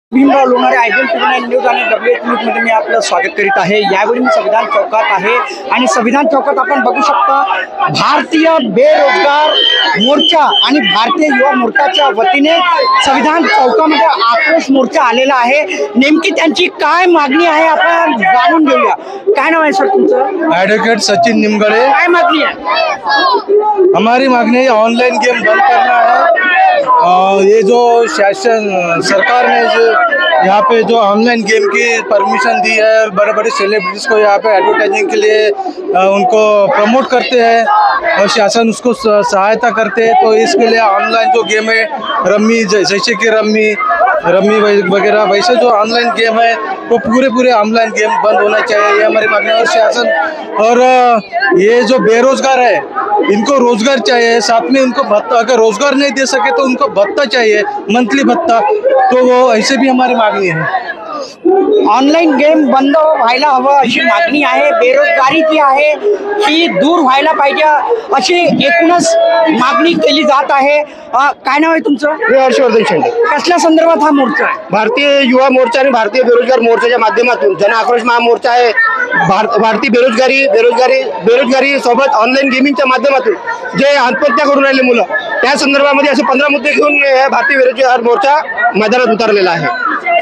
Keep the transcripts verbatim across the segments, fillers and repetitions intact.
Bhimrao Lonare IBL TV news आणि W H news मध्ये मी आपलं स्वागत करीत आहे। यावेळी मी संविधान चौकात आहे आणि संविधान चौकात आपण बघू शकता भारतीय बेरोजगार मोर्चा आणि भारतीय युवा मोर्चाच्या वतीने संविधान चौकामध्ये आक्रोश मोर्चा आलेला आहे। नेमकी त्यांची काय मागणी आहे आपण जाणून घेऊया। काय नाव आहे सर तुमचं? एडवोकेट सचिन निमगड़े। काय मागणी आहे? हमारी मांगनी ऑनलाइन गेम बंद करना है। और ये जो शासन सरकार ने जो यहाँ पे जो ऑनलाइन गेम की परमिशन दी है, बड़े बड़े सेलिब्रिटीज को यहाँ पे एडवर्टाइजिंग के लिए उनको प्रमोट करते हैं और शासन उसको सहायता करते हैं। तो इसके लिए ऑनलाइन जो गेम है रम्मी, जैसे कि रम्मी रम्मी वगैरह वैसे जो ऑनलाइन गेम है वो पूरे पूरे ऑनलाइन गेम बंद होना चाहिए, ये हमारी मांग है। और शासन और ये जो बेरोजगार है इनको रोजगार चाहिए, साथ में उनको भत्ता, अगर रोजगार नहीं दे सके तो उनको भत्ता चाहिए, मंथली भत्ता। तो वो ऐसे भी हमारी मागणी है। ऑनलाइन गेम बंद व्हायला हवं अशी मागणी आहे। बेरोजगारी जी आहे ती दूर व्हायला पाहिजे अशी एकूणच मागणी केली जात आहे। काय नाव आहे तुमचं? मी हर्षवर्धन शेंडे। कसल्या संदर्भात हा मोर्चा आहे? भारतीय युवा मोर्चा आणि भारतीय बेरोजगार मोर्चाच्या माध्यमातून जन आक्रोश महामोर्चा आहे। भार भारतीय बेरोजगारी बेरोजगारी बेरोजगारी सोबत ऑनलाईन गेमिंगच्या माध्यमातून जे आत्महत्या करून राहिले मुलं, त्या संदर्भामध्ये असे पंधरा मुद्दे घेऊन भारतीय बेरोजगार मोर्चा मैदानात उतरलेला आहे।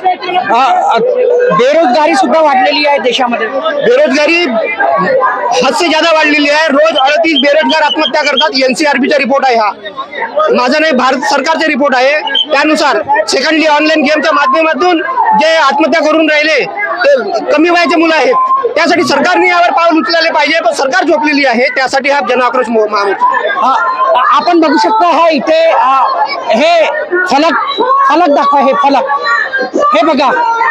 बेरोजगारी सुद्धा वाढलेली आहे देशामध्ये। बेरोजगारी हद से ज्यादा वाढलेली आहे। रोज अडतीस बेरोजगार आत्महत्या करतात। एनसीआरबीचा रिपोर्ट आहे हा, माझा नाही, भारत सरकारचा रिपोर्ट आहे। त्यानुसार सेकंडली ऑनलाईन गेमच्या माध्यमातून जे आत्महत्या करून राहिले ते कमी वयाचे मुलं आहेत। त्यासाठी सरकारने यावर पाऊल उचलले पाहिजे, पण सरकार झोपलेली आहे। त्यासाठी हा जन आक्रोश महामोर्चा आपण बघू शकतो। हा इथे हे फलक फलक दाखवा, हे फलक हे बघा,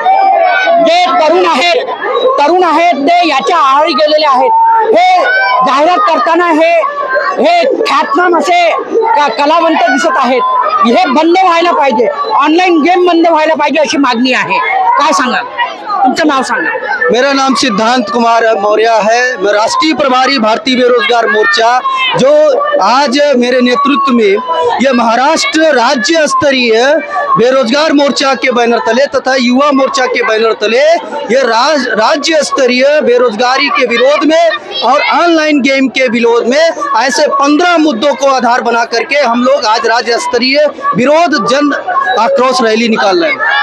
जे तरुण आहेत तरुण आहेत ते याच्या आहारी गेलेले आहेत। हे जाहिरात करताना हे हे ख्यातनाम असे कलावंत दिसत आहेत। हे बंद व्हायला पाहिजे, ऑनलाइन गेम बंद व्हायला पाहिजे अशी मागणी आहे। काय सांगा, तुमचं नाव सांगा? मेरा नाम सिद्धांत कुमार मौर्य है। मैं राष्ट्रीय प्रभारी भारतीय बेरोजगार मोर्चा, जो आज मेरे नेतृत्व में ये महाराष्ट्र राज्य स्तरीय बेरोजगार मोर्चा के बैनर तले तथा युवा मोर्चा के बैनर तले ये राज, राज्य स्तरीय बेरोजगारी के विरोध में और ऑनलाइन गेम के विरोध में ऐसे पंद्रह मुद्दों को आधार बना करके हम लोग आज राज्य स्तरीय विरोध जन आक्रोश रैली निकाल रहे हैं।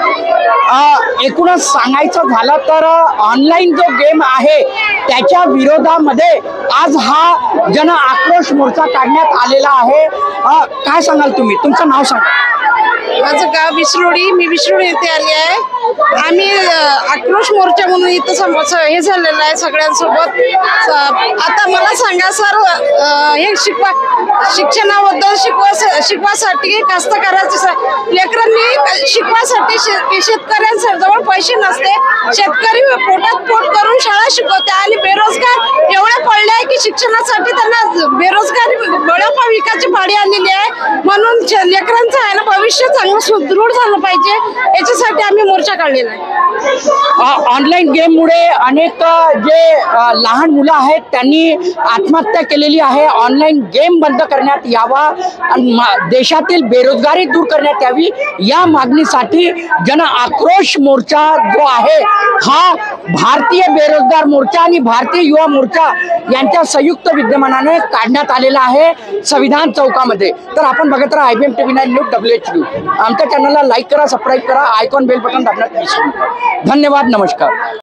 एकूणच सांगायचं झालं तर ऑनलाइन जो गेम आहे त्याच्या विरोधामध्ये आज हा जन आक्रोश मोर्चा काढण्यात आलेला आहे। काय सांगाल तुम्ही? तुमचं नाव सांगा? माझं गाव विसरोडी, मी विसरोडी येथे आली आहे। आम्ही आक्रोश मोर्चा म्हणून इथं हे झालेलं आहे सगळ्यांसोबत। आता मला सांगा सर, हे शिकवा शिक्षणाबद्दल शिकवा शिकवासाठी कास्तकाराचे लेकरांनी शिकवासाठी शेतकऱ्यांजवळ पैसे नसते, शेतकरी पोटात पोट करून शाळा शिकवते आणि बेरोजगार एवढे पडले आहे की शिक्षणासाठी त्यांना बेरोजगारी बळापा विकायची पाळी आलेली आहे। म्हणून लेकरांचं आहे ना भविष्य चांगलं सुदृढ झालं पाहिजे, याच्यासाठी आम्ही मोर्चा काढलेला आहे। ऑनलाइन गेम मुळे अनेक जे लहान मुलं आहेत त्यांनी आत्महत्या केलेली आहे। ऑनलाइन गेम बंद करण्यात यावा, देशातील बेरोजगारी दूर करण्यात यावी, या मागणीसाठी जन आक्रोश मोर्चा जो आहे हा भारतीय बेरोजगार मोर्चा आणि भारतीय युवा मोर्चा यांच्या संयुक्त विद्यमानाने काढण्यात आलेला आहे संविधान चौकामध्ये। तर आपण बघत राहा IBM TV nine news W H news. आमच्या चॅनलला लाईक करा, सबस्क्राईब करा, आयकॉन बेल बटन दाबण्यात विसरू नका। धन्यवाद, नमस्कार।